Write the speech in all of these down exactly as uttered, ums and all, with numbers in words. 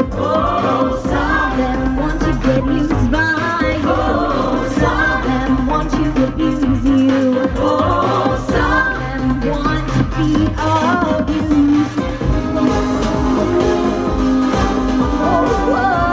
Oh, some of them want to get used by you. Oh, some of them want to abuse you. Oh, some of them want to be abused. Oh, oh.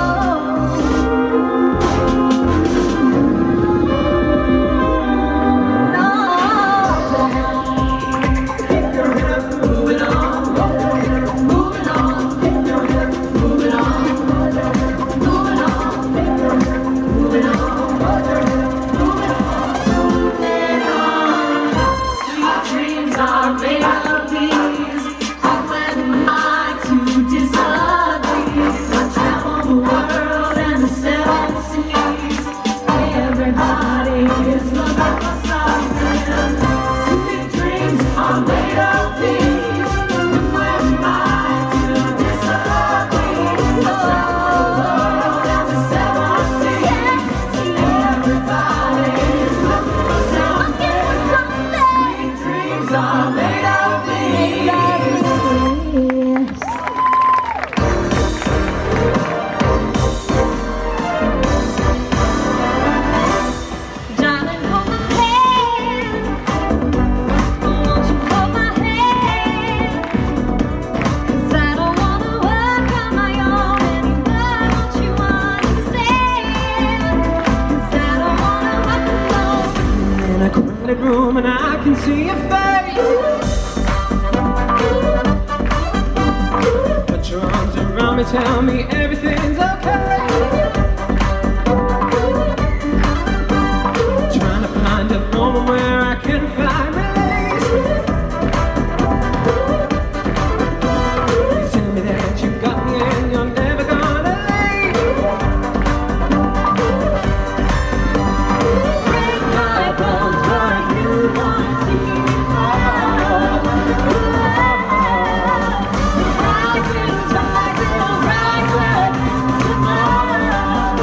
Room and I can see your face. Put your arms around me, tell me everything's okay. Trying to find a moment where I can find release. You tell me that you got me and you're never gonna leave. Break my bones, but you want to see me fall. Rising tide will rise up tomorrow.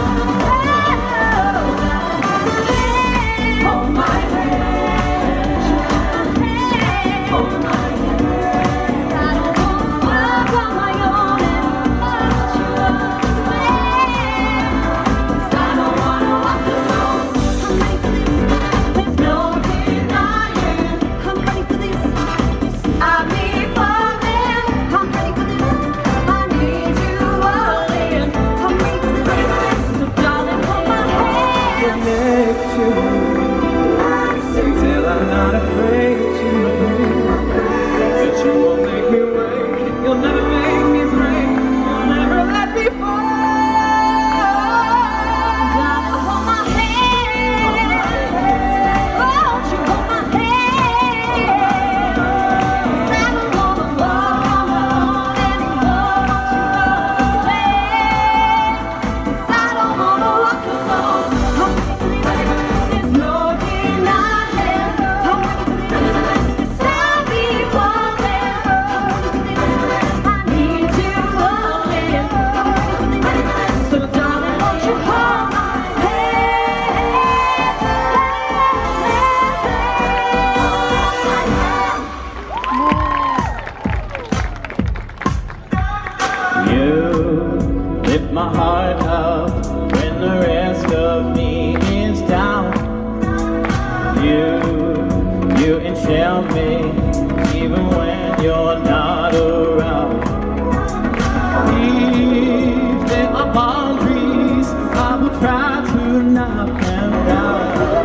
Hold my hand, hold my hand. I don't want to walk on my own and let you away. 'Cause I don't want to walk alone. I'm ready for this, there's no denying. I'm ready for this, I need falling. I'm ready for this, I need you all in. I'm ready for this, so darling, hold my hand. Connect to you till I'm not afraid to breathe. That you won't make me wait, you'll never make me break, you'll never let me fall. Darling, hold my hand. Won't you hold my hand? 'Cause I don't wanna walk alone anymore. Won't you go away? 'Cause I don't wanna walk alone. I'm ready for this, there's no denying. I'm ready for this, 'cause I'll be falling. I'm ready for this, I need you all in. I'm ready for this, so darling, won't you hold my You lift my heart up when the rest of me is down. You, you enchant me even when you're not around. If there are boundaries, I will try to knock them down.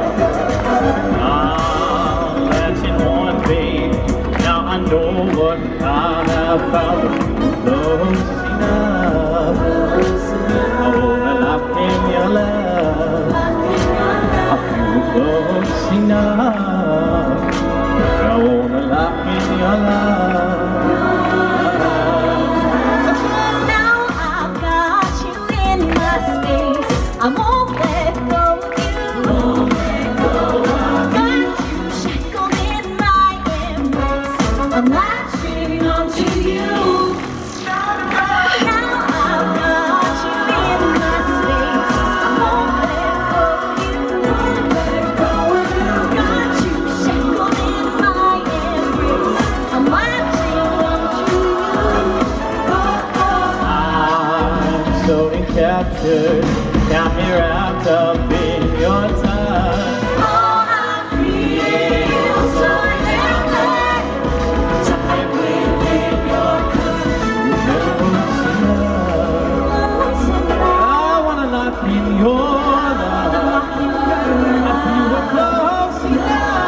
I'll let you on, baby. Now I know what I have found. Close enough. I wanna lock in your love. I feel close enough. I wanna lock in your love. Now I've got you in my space. I won't let go of you. Got you shackled in my embrace. I'm latching onto you. so captured, got me wrapped up in your touch. Oh, I feel so helpless, tied within your cup. I wanna lock in your love. If you were close enough.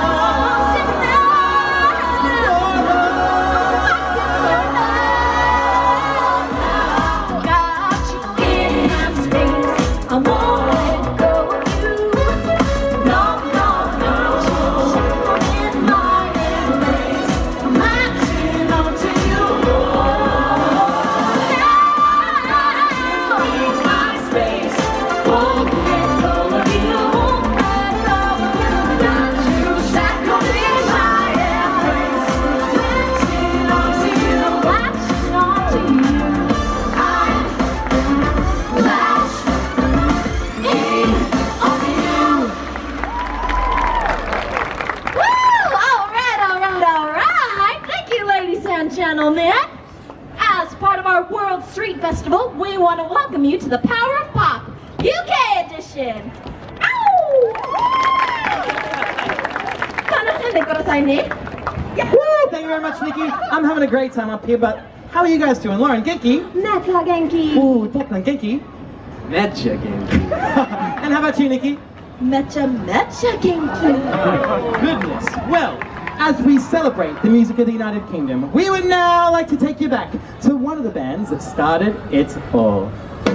Gentlemen, as part of our World Street Festival, we want to welcome you to the Power of Pop U K edition. Ow! Woo! Thank you very much, Nikki. I'm having a great time up here, but how are you guys doing? Lauren, Genki? Mecha Genki. Ooh, Declan, Genki? Mecha Genki. And how about you, Nikki? Mecha Mecha Genki. Goodness. Well, as we celebrate the music of the United Kingdom, we would now like to take you back to one of the bands that started it all.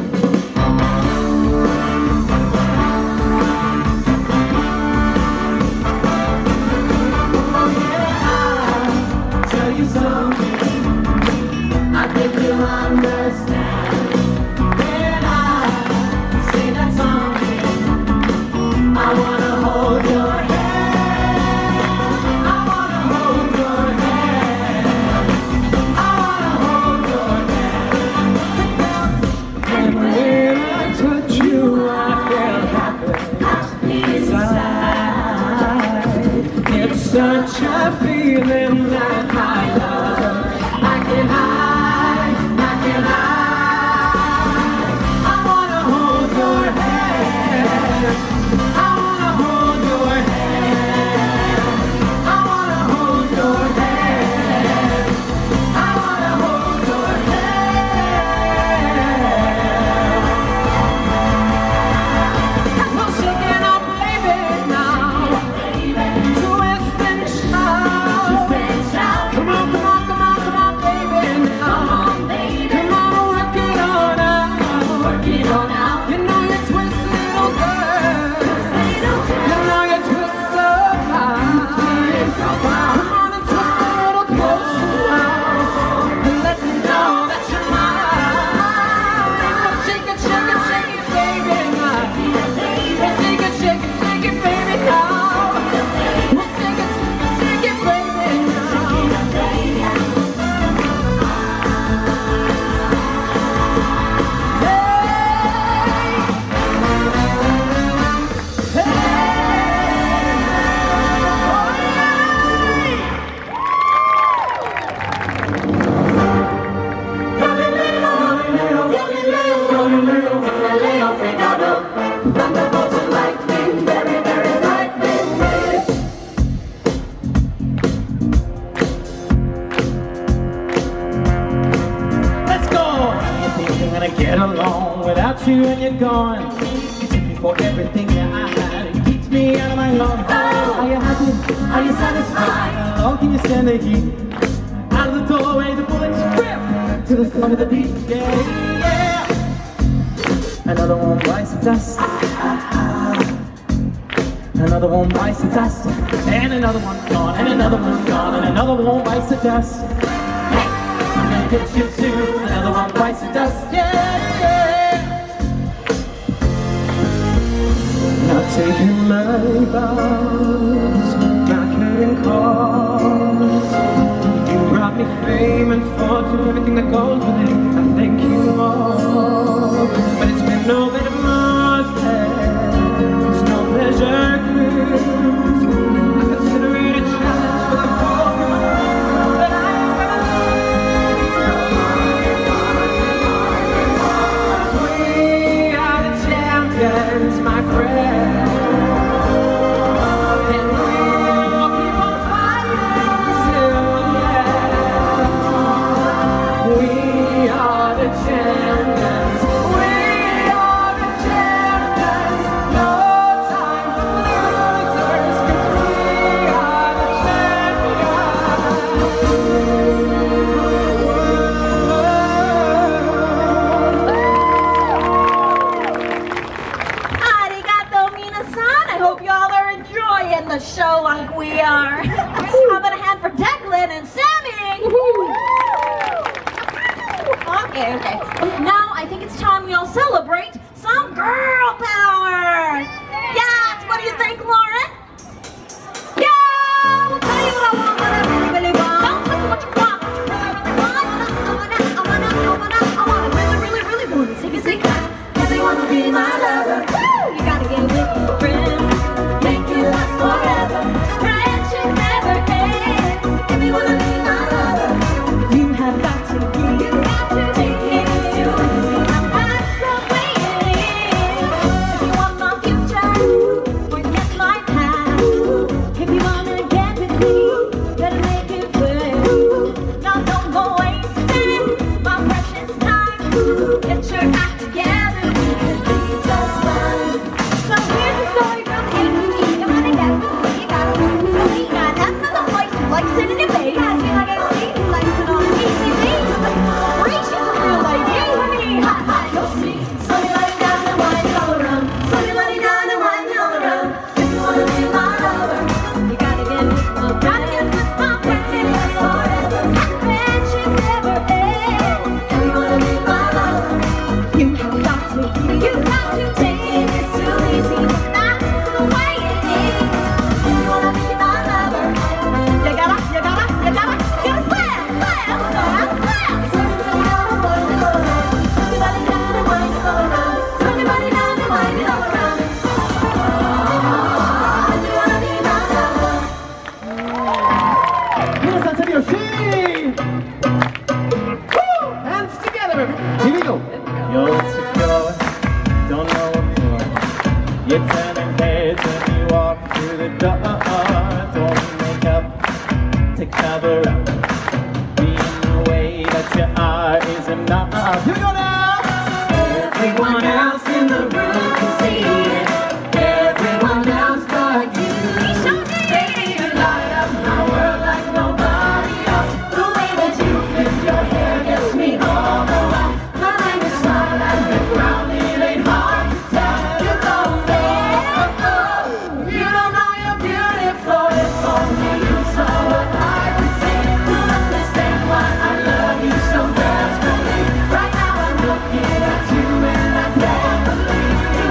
I'll tell you something, I think you'll understand. When I say that something, I wanna hold your hand. Such a feeling that I love, I can hide, I can hide. I wanna hold your hand, I wanna hold your hand, I wanna hold your hand, I wanna hold your hand. That's no shaking up, baby, now. Get along without you and you're gone. You took me for everything that I had. It keeps me out of my own. Oh, are you happy? Are you satisfied? How long can you stand the heat? Out of the doorway, the bullets rip to the sound of the beat. Yeah, yeah. Another one bites the dust. Another one bites the dust. And another one gone. And another one gone. And another one bites the dust. Get you too, another one bites the dust, yeah, yeah. Not taking my vows, not carrying calls. You brought me fame and fortune, everything that goes with it. I thank you all, but it's been no bit of Mars, no pleasure cruise. I consider it a challenge for the whole world that I ever lived. gonna celebrate some girl power. Yes, what do you think, Lauren? Yeah, we'll tell you what I want, what I really, really want. Don't tell me what you want, what you really, really want. I wanna, I wanna, I wanna, I wanna, really, really, really want to sing, sing. If you wanna be my lover, woo, you gotta get with your friend. Make it last forever. Friendship never ends. If you wanna be my lover, you have got to give. You got to take it too easy. That's the way it is. If you want my future, forget my past. If you wanna get with me, better make it quick. Now don't go wasting my precious time. Get your act together, we could be just fine. So here's the story from A to Z. You wanna get with me, you gotta move with me. Got another voice who likes it in your face. You gotta be like A C, who likes it on T V. Free, she's a real lady. Hot, hot, you'll see. So you let it down and wind it all around. So you let it down and wind it all around. If you wanna be my lover, you gotta get with my, gotta get with my friend. That's forever. Friendship never ends. If you wanna be my lover, you have got to give. You got to take it. It's too easy, but that's the way it is. If you wanna be my lover, you gotta, you gotta, you gotta, you gotta slam, slam, slam, slam. So you let it down and wind it all around. So you let it down and wind it all around. If you wanna be my lover. 皆さん、手拍子 Hands together! Here we go! You're secure, don't know what for. You're turning heads when you walk through the door. Don't make up to cover up. Being the way that you are is enough. Here we go now! Everyone else in the room can see it. Everyone else but you. Baby, you light up my world like nobody else. The way that you flip your hair gets me all around. The way you smile at the ground, it ain't hard to tell. You go fair. You don't know you're beautiful. If only you saw what I could see. To understand why I love you so desperately. Right now I'm looking at you and I can't believe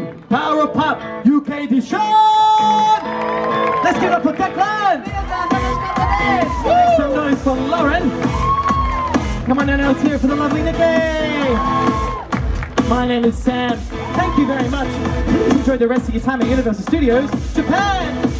from Power of Pop U K edition. Let's give it up for Declan. Make some noise for Lauren. Come on, now, let's hear it for the lovely Nikki. My name is Sam. Thank you very much. Please enjoy the rest of your time at Universal Studios Japan.